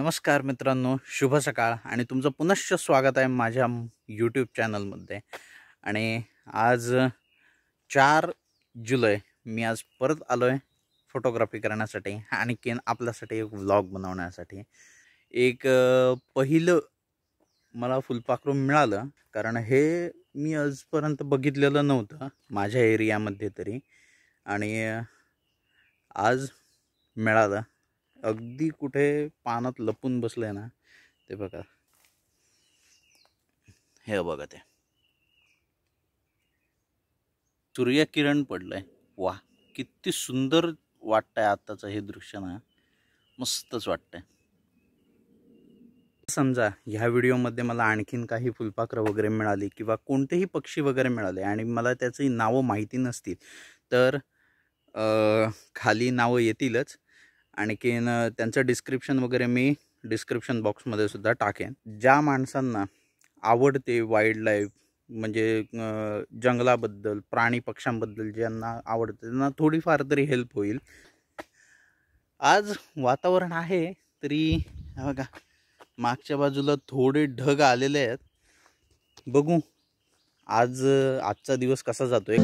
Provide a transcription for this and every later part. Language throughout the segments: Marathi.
नमस्कार मित्रांनो, शुभ सकाळ आणि तुमचं पुनश्च स्वागत आहे माझ्या यूट्यूब चॅनलमध्ये। आणि आज 4 जुलै मी आज परत आलो आहे फोटोग्राफी करण्यासाठी आणखीन आपल्यासाठी एक व्लॉग बनवण्यासाठी। एक पहिलं मला फुलपाखरू मिळालं, कारण हे मी आजपर्यंत बघितलेलं नव्हतं माझ्या एरियामध्ये तरी, आणि आज मिळालं। अगदी कुठे पानात लपून बसले ना, ते बघा, हे बघा, ते सूर्यकिरण पडलंय। वाह, किती सुंदर वाटतंय आताचं हे दृश्य ना, मस्तच वाटतंय। समजा ह्या व्हिडिओमध्ये मला आणखीन काही फुलपाखरं वगैरे मिळाली किंवा कोणतेही पक्षी वगैरे मिळाले आणि मला त्याची नावं माहिती नसतील तर खाली नावं येतीलच, आणखीन त्यांचं डिस्क्रिप्शन वगैरे मी डिस्क्रिप्शन बॉक्समध्ये सुद्धा टाकेन। ज्या माणसांना आवडते वाईल्ड लाईफ म्हणजे जंगलाबद्दल, प्राणी पक्ष्यांबद्दल ज्यांना आवडते त्यांना थोडीफार तरी हेल्प होईल। आज वातावरण आहे तरी बघा, मागच्या बाजूला थोडे ढग आलेले आहेत। बघू आजचा दिवस कसा जातोय।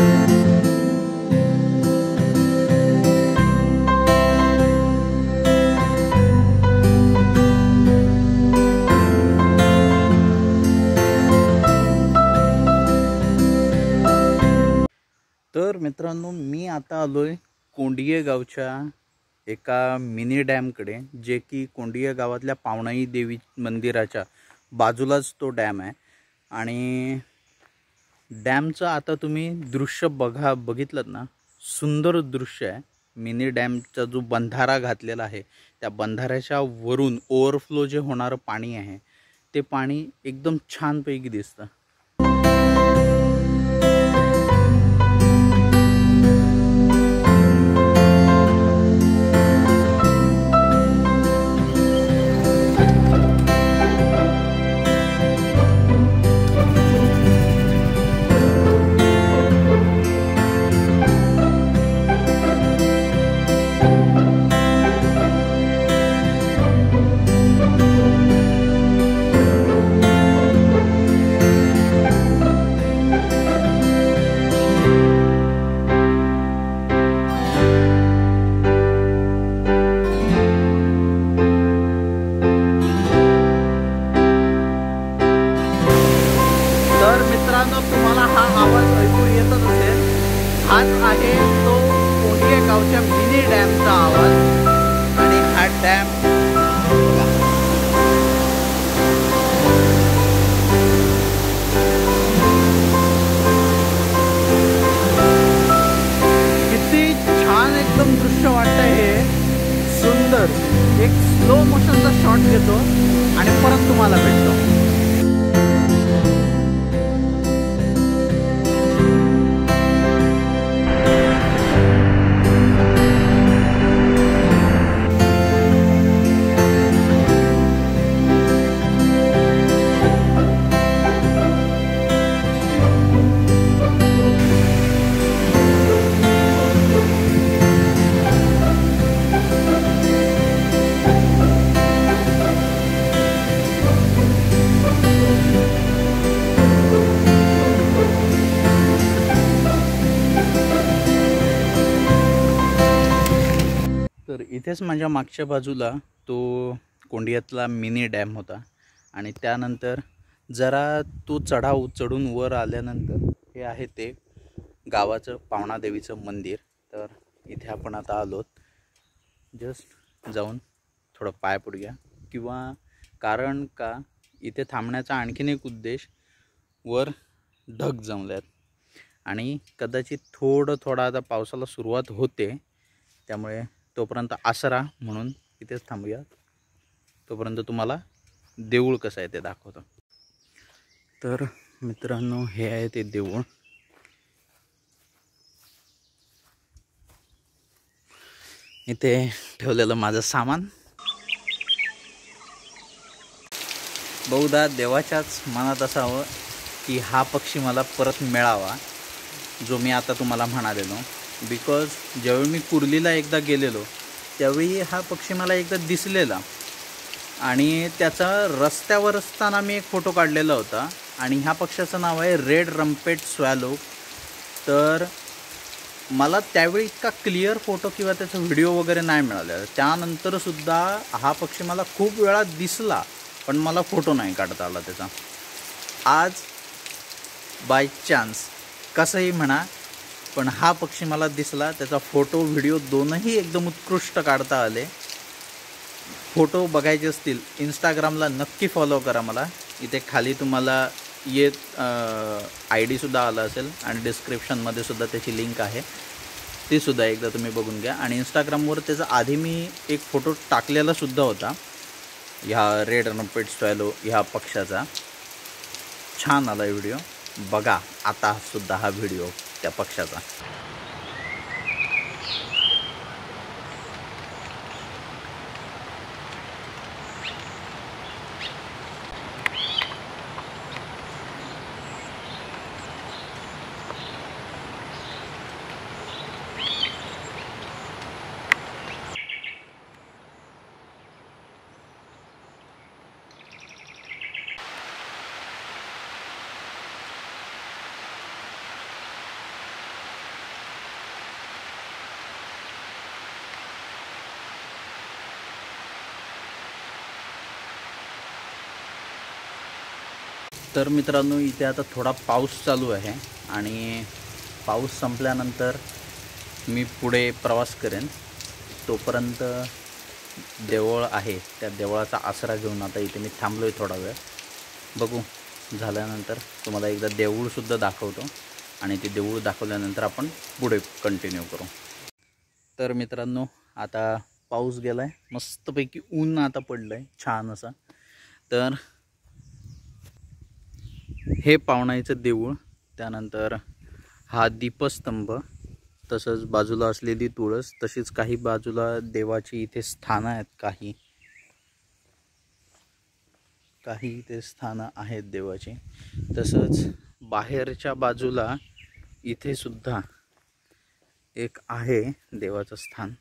तर मित्रांनो, मी आता आलोय कोंडिये गावच्या एका मिनी डॅमकडे, जे की कोंडिये गावातल्या पावनाई देवी मंदिराच्या बाजूलाच तो डॅम आहे। आणि डॅमचं आता तुम्ही दृश्य बघितलं ना, सुंदर दृश्य आहे। मिनी डॅमचा जो बंधारा घातलेला आहे, त्या बंधाऱ्याच्या वरून ओव्हरफ्लो जे होणारं पाणी आहे, ते पाणी एकदम छानपैकी दिसतं। तुम्हाला हा आवाज ऐकू येतच असेल, हाच आहे तो कोंडिये गावच्या मिनी डॅमचा आवाज। आणि हा डॅम किती छान एकदम दृश्य वाटतंय। हे सुंदर एक स्लो मोशनचा शॉट घेतो आणि परत तुम्हाला भेटतो। तर इथेच माझ्या मागच्या बाजूला तो कोंडियातला मिनी डॅम होता, आणि त्यानंतर जरा तो चढाव चढून वर आल्यानंतर हे आहे ते गावाचं पावनादेवीचं मंदिर। तर इथे आपण आता आलोत, जस्ट जाऊन थोडं पाय पडूया, किंवा कारण का इथे थांबण्याचा आणखीन एक उद्देश, वर ढग जमल्यात आणि कदाचित थोडं आता पावसाला सुरुवात होते, त्यामुळे तोपर्यंत आसरा म्हणून इथेच थांबूया। तोपर्यंत तुम्हाला देऊळ कसं आहे ते दाखवतो। तर मित्रांनो, हे आहे ते देऊळ। इथे ठेवलेलं माझं सामान। बहुधा देवाच्याच मनात असावं की हा पक्षी मला परत मिळावा, जो मी आता तुम्हाला म्हणालेलो। बिकॉज जेव्हा मी कुर्लीला एकदा गेलेलो त्यावेळी हा पक्षी मला एकदा दिसलेला, आणि त्याचा रस्त्यावर असताना मी एक फोटो काढलेला होता आणि ह्या पक्ष्याचं नाव आहे रेड रम्पेट स्वॅलो। तर मला त्यावेळी इतका क्लिअर फोटो किंवा त्याचा व्हिडिओ वगैरे नाही मिळाला। त्यानंतरसुद्धा हा पक्षी मला खूप वेळा दिसला, पण मला फोटो नाही काढता आला त्याचा। आज बाय चान्स कसंही म्हणा, पण हा पक्षी मला दिसला, त्याचा फोटो व्हिडिओ दोनही एकदम उत्कृष्ट काढता आले। फोटो बघायचे असतील इंस्टाग्रामला नक्की फॉलो करा मला। इथे खाली तुम्हाला ID सुद्धा आला असेल आणि डिस्क्रिप्शनमध्ये सुद्धा त्याची लिंक आहे, ती सुद्धा एकदा तुम्ही बघून घ्या। आणि इंस्टाग्रामवर त्याचा आधी मी एक फोटो टाकलेला सुद्धा होता ह्या रेड रम्पेट स्वॅलो ह्या पक्षाचा। छान आला व्हिडिओ, बघा आता सुद्धा हा व्हिडिओ त्या पक्षाचा। तर मित्रांनो, इथे आता थोडा पाऊस चालू आहे आणि पाऊस संपल्यानंतर मी पुढे प्रवास करेन। तोपर्यंत देवळ आहे, त्या देवळाचा आसरा घेऊन आता इथे मी थांबलो आहे थोडा वेळ। बघू झाल्यानंतर तुम्हाला एकदा देऊळसुद्धा दाखवतो आणि ते देऊळ दाखवल्यानंतर आपण पुढे कंटिन्यू करू। तर मित्रांनो, आता पाऊस गेला आहे, मस्तपैकी ऊन आता पडलं आहे छान असं। तर हे पावणाईचं देऊळ, त्यानंतर हा दीपस्तंभ, तसंच बाजूला असलेली तुळस, तशीच काही बाजूला देवाची इथे स्थानं आहेत, काही इथे स्थानं आहेत देवाची। तसंच बाहेरच्या बाजूला इथे सुद्धा एक आहे देवाचं स्थान,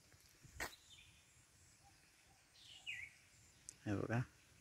हे बघा।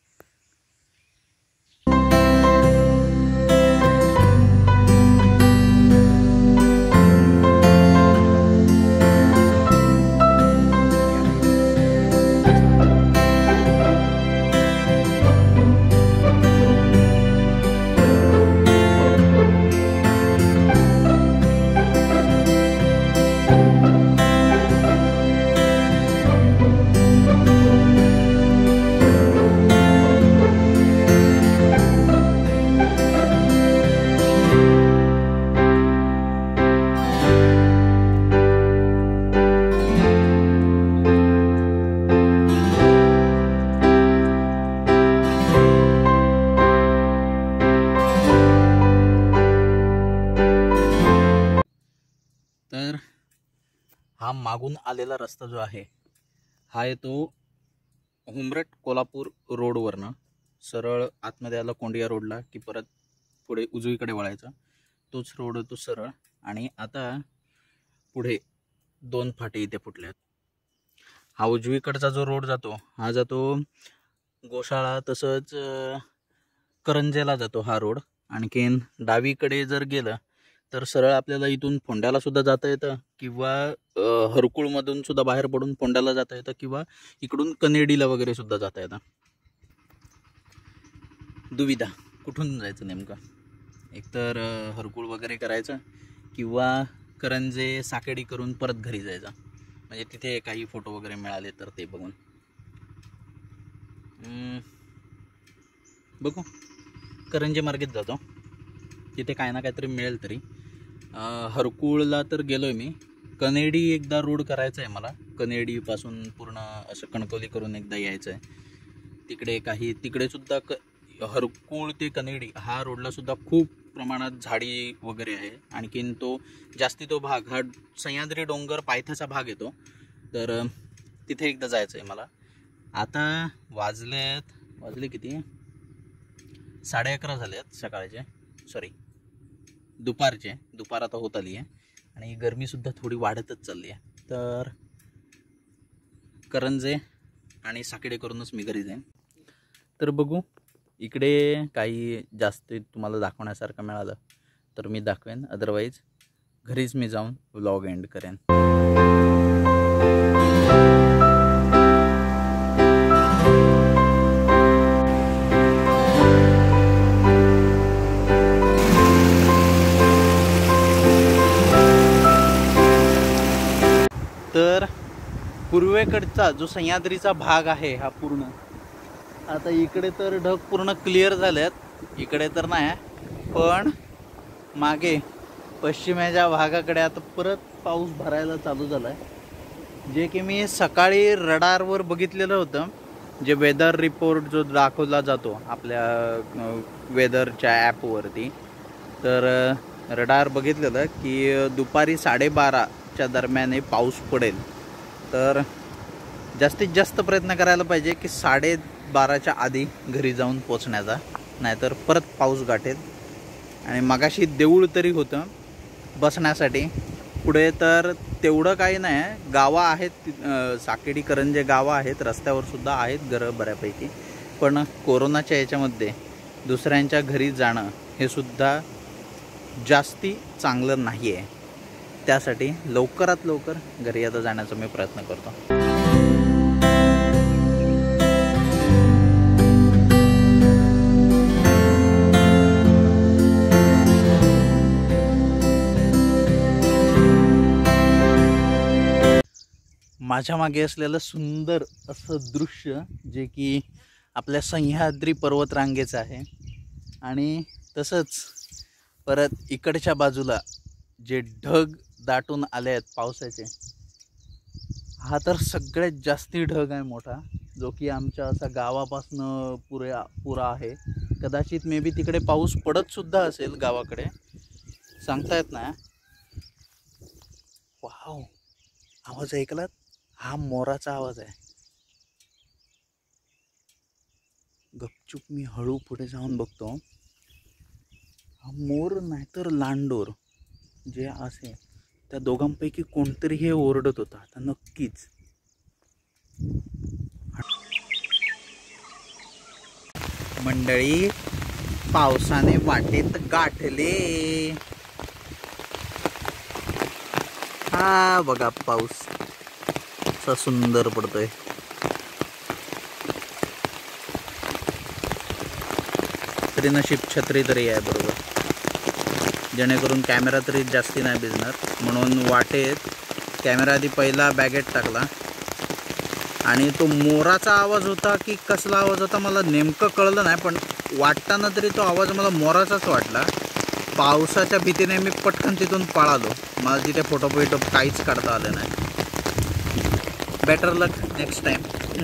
तर हा मागून आलेला रस्ता जो आहे हा येतो हुंबरट कोल्हापूर रोडवरनं सरळ आतमध्ये आला कोंडिया रोडला की परत पुढे उजवीकडे वळायचा, तोच रोड तो सरळ। आणि आता पुढे दोन फाटे इथे फुटले आहेत। हा उजवीकडचा जो रोड जातो हा जातो गोशाळा, तसंच करंजेला जातो हा रोड। आणखीन डावीकडे जर गेलं तर सरळ आपल्याला इथून फोंड्याला सुद्धा जाता येतं, किंवा हरकुळमधून सुद्धा बाहेर पडून फोंड्याला जाता येतं, किंवा इकडून कनेडीला वगैरे सुद्धा जाता येतं। दुविधा कुठून जायचं नेमकं, एकतर हरकुळ वगैरे करायचं किंवा करंजे साकेडी करून परत घरी जायचं, म्हणजे तिथे काही फोटो वगैरे मिळाले तर ते बघून बघू। करंजे मार्गेत जातो, तिथे काय ना काहीतरी मिळेल तरी। हरकुळला तर गेलोय मी, कनेडी एकदा रोड करायचा आहे मला, कनेडीपासून पूर्ण असं कणकवली करून एकदा यायचं आहे। तिकडे सुद्धा हरकुळ ते कनेडी हा रोडला सुद्धा खूप प्रमाणात झाडी वगैरे आहे। आणखीन तो भाग हा सह्याद्री डोंगर पायथ्याचा भाग येतो, तर तिथे एकदा जायचं आहे मला। आता वाजले किती, 11:30 झाले आहेत सकाळचे, सॉरी दुपार आता होत आली आहे आणि गरमीसुद्धा थोडी वाढतच चालली आहे। तर करंजे आणि साकेडे करूनच मी घरी जाईन। तर बघू, इकडे काही जास्त तुम्हाला दाखवण्यासारखं मिळालं तर मी दाखवेन, अदरवाईज घरीच मी जाऊन व्लॉग एंड करेन. तर पूर्वेकडचा जो सह्याद्रीचा भाग आहे हा पूर्ण, आता इकडे तर ढग पूर्ण क्लिअर झालेत, इकडे तर नाही, पण मागे पश्चिमेच्या भागाकडे आता परत पाऊस भरायला चालू झाला आहे. जे की मी सकाळी रडारवर बघितलेलं होतं, जे वेदर रिपोर्ट जो दाखवला जातो आपल्या वेदरच्या ॲपवरती, तर रडार बघितलेलं की दुपारी 12:30च्या दरम्यान पाऊस पडेल. तर जास्तीत जास्त प्रयत्न करायला पाहिजे की 12:30च्या आधी घरी जाऊन पोचण्याचा, नाहीतर परत पाऊस गाठेल. आणि मगाशी देऊळ तरी होतं बसण्यासाठी, पुढे तर तेवढं काही नाही आहे, गावं आहेत, साकेडी करंजे गावं आहेत, रस्त्यावर सुद्धा आहेत घरं बऱ्यापैकी, पण कोरोनाच्या याच्यामध्ये दुसऱ्यांच्या घरी जाणं हे सुद्धा जास्ती चांगलं नाही आहे. त्यासाठी लवकरात लवकर घरी आता जाण्याचा मी प्रयत्न करतो. माझ्या मागे असलेलं सुंदर असं दृश्य जे की आपल्या सह्याद्री पर्वतरांगेचं आहे, आणि तसंच परत इकडच्या बाजूला जे ढग दाटून आले आहेत पावसाचे, हा तर सगळ्यात जास्ती ढग आहे मोठा, जो की आमच्या असा गावापासनं पुरा आहे. कदाचित मे बी तिकडे पाऊस पडत सुद्धा असेल गावाकडे, सांगता येत नाही. वाव, आवाज ऐकलात? हा मोराचा आवाज आहे. गपचूप मी हळू पुढे जाऊन बघतो. हा मोर नाहीतर लांडोर जे असे, त्या दोघांपैकी कोणतरी हे ओरडत होता आता नक्कीच. मंडळी, पावसाने वाटेत गाठले. हा बघा पाऊस असा सुंदर पडतोय. तरी नशीब छत्री तरी आहे बरोबर, जेणेकरून कॅमेरा तरी जास्ती नाही भिजणार. म्हणून वाटेत कॅमेरा आधी पहिला बॅगेत टाकला, आणि तो मोराचा आवाज होता की कसला आवाज होता मला नेमकं कळलं नाही, पण वाटताना तरी तो आवाज मला मोराचाच वाटला. पावसाच्या भीतीने मी पटकन तिथून पळालो, मला तिथे फोटो काहीच काढता आलं नाही. Better luck next time.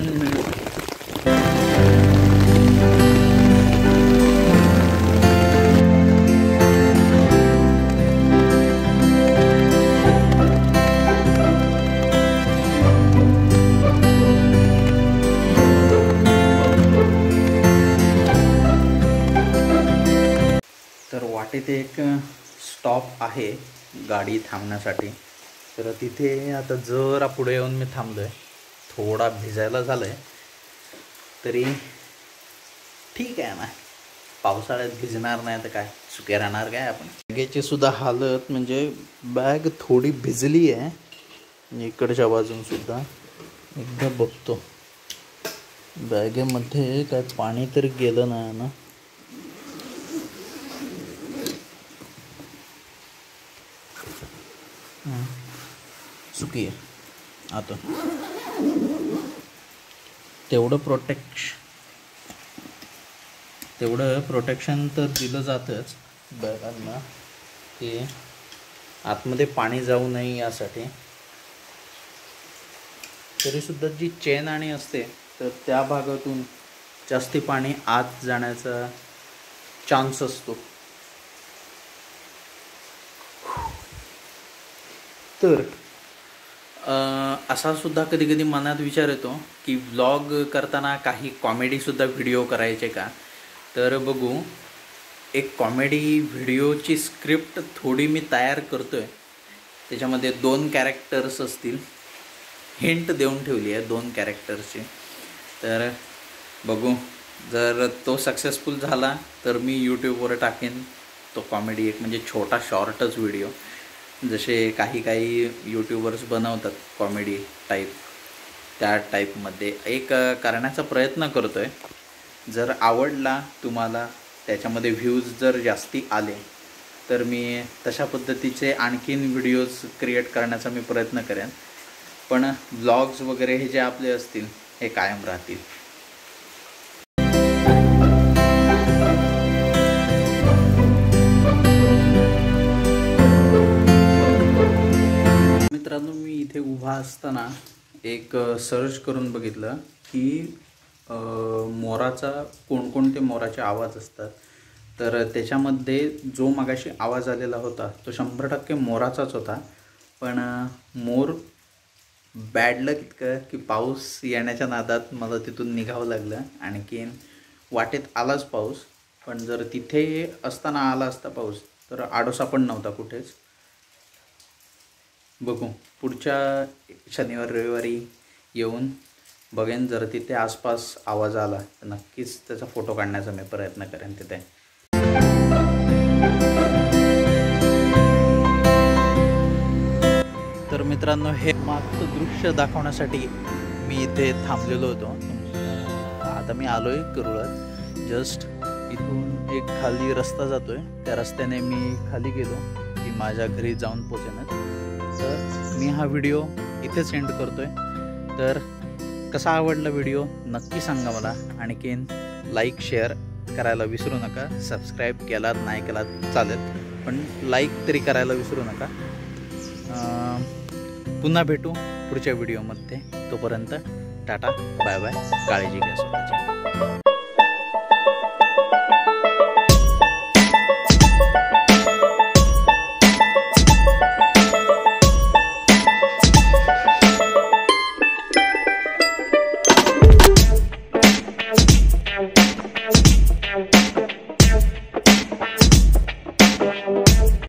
तर वाटेत एक स्टॉप आहे गाडी थांबण्यासाठी, तर तिथे आता जरा पुढे येऊन मी थांबलोय. थोडा भिजायला झालंय तरी ठीक आहे ना, पावसाळ्यात भिजणार नाही तर काय, सुके राहणार काय आपण. बॅगेची सुद्धा हालत म्हणजे बॅग थोडी भिजली आहे इकडच्या बाजून सुद्धा. एकदा बघतो बॅगेमध्ये काय पाणी तर गेलं नाही ना. सुकी आहे आता. तेवढं प्रोटेक्शन तर दिलं जातंच बॅगांना, की आतमध्ये पाणी जाऊ नये यासाठी. तरीसुद्धा जी चेन आणि असते तर त्या भागातून जास्ती पाणी आत जाण्याचा चान्स असतो. तर असा सुद्धा कधी कधी मनात विचार येतो की व्लॉग करताना काही कॉमेडीसुद्धा व्हिडिओ करायचे का. तर बघू, एक कॉमेडी व्हिडिओची स्क्रिप्ट थोडी मी तयार करतो आहे. त्याच्यामध्ये 2 कॅरेक्टर्स असतील, हिंट देऊन ठेवली आहे 2 कॅरेक्टर्सची. तर बघू जर तो सक्सेसफुल झाला तर मी यूट्यूबवर टाकेन तो कॉमेडी, एक म्हणजे छोटा शॉर्टच व्हिडिओ, जसे काही यूट्यूबर्स बनवतात कॉमेडी टाईप, त्या टाईपमध्ये एक करण्याचा प्रयत्न करतो आहे। जर आवडला तुम्हाला, त्याच्यामध्ये व्ह्यूज जर जास्ती आले तर मी तशा पद्धतीचे आणखीन व्हिडिओज क्रिएट करण्याचा मी प्रयत्न करेन, पण ब्लॉग्स वगैरे हे जे आपले असतील हे कायम राहतील। मित्रांनो, मी इथे उभा असताना एक सर्च करून बघितलं की मोराचा कोणकोणते मोराचे आवाज असतात, तर त्याच्यामध्ये जो मगाशी आवाज आलेला होता तो 100% मोराचाच होता। पण मोर बॅड लक इतकं की पाऊस येण्याच्या नादात मला तिथून निघावं लागलं। आणखीन वाटेत आलाच पाऊस, पण जर तिथे असताना आला असता पाऊस तर आडोसा पण नव्हता कुठेच। बघू, पुढच्या शनिवार रविवारी येऊन बघेन, जर तिथे आसपास आवाज आला तर नक्कीच त्याचा फोटो काढण्याचा मी प्रयत्न करेन तिथे। तर मित्रांनो, हे मागचं दृश्य दाखवण्यासाठी मी इथे थांबलेलो होतो। आता मी आलो आहे करुळात। जस्ट इथून एक खाली रस्ता जातो आहे, त्या रस्त्याने मी खाली गेलो की माझ्या घरी जाऊन पोचेनच। तर मी हा व्हिडिओ इथेच एंड करतो आहे। तर कसा आवडला व्हिडिओ नक्की सांगा मला। आणखीन लाईक शेअर करायला विसरू नका। सबस्क्राईब केलात नाही केलात चालेल, पण लाईक तरी करायला विसरू नका। पुन्हा भेटू पुढच्या व्हिडिओमध्ये। तोपर्यंत टाटा बाय बाय, काळजी घ्या स्वतःची।